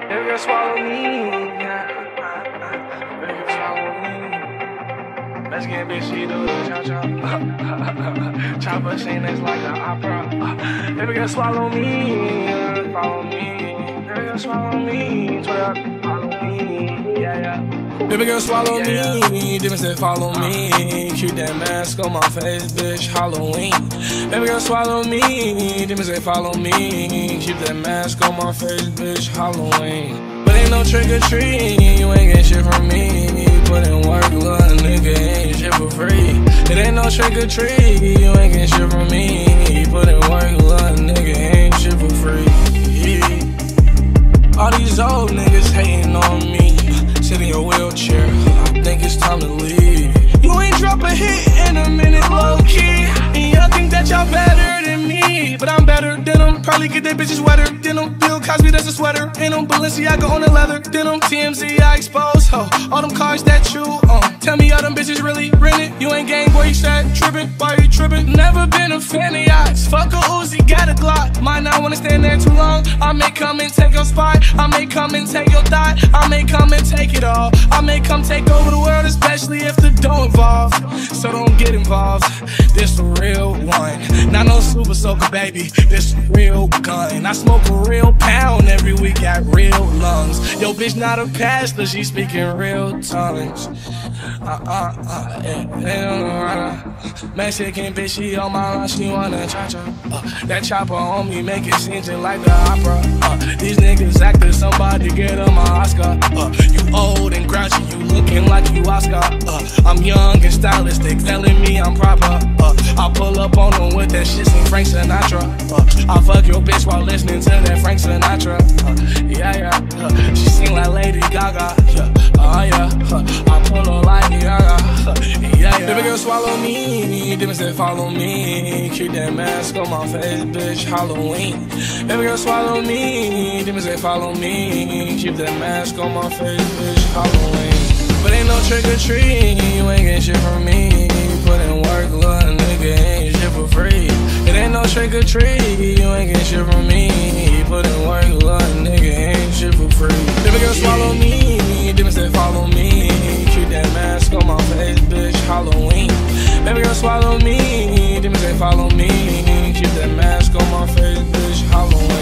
Baby girl, swallow me. Baby girl, swallow me. Let's get bitchy, do the cha-cha. Chopper scene is like an opera. Baby girl, swallow me. Follow me. Baby girl, swallow me. Follow me. Yeah. Baby girl, swallow me. Demon said, follow me. Keep that mask on my face, bitch. Halloween. Baby girl, swallow me. Demon said, follow me. Keep that mask on my face, bitch. Halloween. But ain't no trick or treat. You ain't get shit from me. Put in work, little nigga, ain't shit for free. It ain't no trick or treat. You ain't get shit from me. Put in work, little nigga, ain't shit for free. All these old niggas hating on me. Sit in your wheelchair, I think it's time to leave. You ain't drop a hit in a minute, low key. And y'all think that y'all better than me, but I'm better than them. Probably get their bitches wetter than them. Bill Cosby, that's a sweater. And them Balenciaga on the leather. Then them TMZ, I expose. All them cars that you own. Tell me all them bitches really rented. You ain't gang boy, you said trippin'. Why you trippin'? Never been a fan of yachts. Fuck a Uzi, got a Glock. Might not wanna stand there too long. I may come and take your spot. I may come and take your thought. I may come and take it all. I may come take over the world, especially if the dough involved. So don't get involved. This the real one. Not no super soaker, baby. This the real gun. I smoke a real pound every week, got real lungs. Yo, bitch, not a pastor, she speaking real tongues. Mexican bitch, she on my line, she wanna cha-cha. That chopper on me, make it seem just like the opera. These niggas acting somebody, get them an Oscar. You old and grouchy, you looking like you Oscar. I'm young and stylistic, telling me I'm proper. I pull up on them with that shit, sing Frank Sinatra. I fuck your bitch while listening to that Frank Sinatra. Yeah. She sing like Lady Gaga. I pull her like Gaga. Yeah. Baby girl, swallow me. Demon said, follow me. Keep that mask on my face, bitch. Halloween. Baby girl, swallow me. Demon said, follow me. Keep that mask on my face, bitch. Halloween. But ain't no trick or treat. You ain't get shit from me. Put in work, little nigga, ain't shit for free. It ain't no trick or treat. You ain't get shit from me. Put in work, little nigga, ain't shit for free. Baby girl, swallow me. Demon said, follow me. Keep that mask on my face, bitch. Halloween. Baby girl, swallow me. Demon said, follow me. Keep that mask on my face, bitch. Halloween.